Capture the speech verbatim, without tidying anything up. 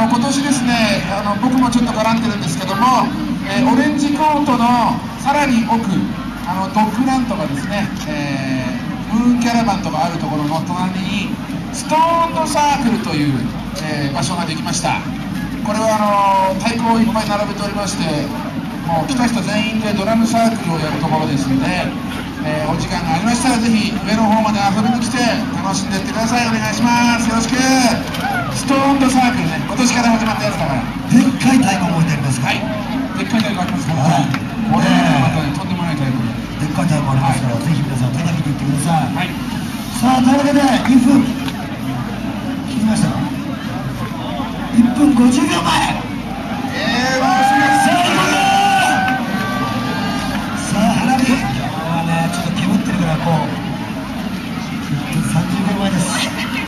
の今年ですね、あの僕もちょっと絡んでるんですけども、えー、オレンジコートのさらに奥、あのドッグランとかですね、えー、ムーンキャラバンとかあるところの隣にストーンドサークルという、えー、場所ができました。これはあの太鼓をいっぱい並べておりまして、もう来た人全員でドラムサークルをやるところですので、えー、お時間がありましたらぜひ上の方まで遊びに来て楽しんでいってください。お願いします。よろしく。ストーンドサークルね、今年から始まったやつだから。 でっかい太鼓も置いてありますから。 はい、でっかい太鼓ありますから、これはまたね、とんでもない太鼓でっかい太鼓ありますから、はい、ぜひ皆さん叩きに行ってください。 はい、 さあ、というわけでいっぷん聞きましたか。いっぷんごじゅうびょうまえ